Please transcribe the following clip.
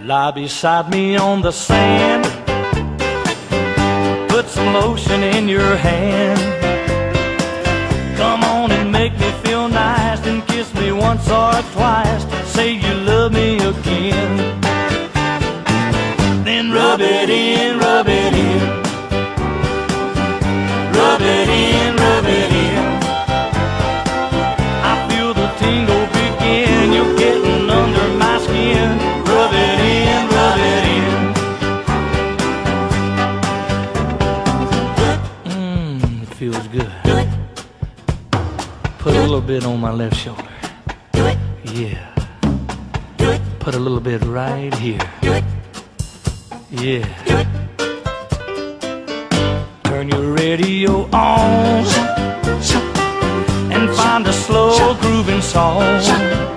Lie beside me on the sand, put some lotion in your hand. Come on and make me feel nice, and kiss me once or twice. Say you love me again. Then rub it in, rub it in. Rub it in, rub it in. I feel the tingle begin. You're getting under my skin. Rub it in, rub it in. It feels good. Put a little bit on my left shoulder. Yeah. Put a little bit right here. Yeah. Turn your radio on and find a slow grooving song.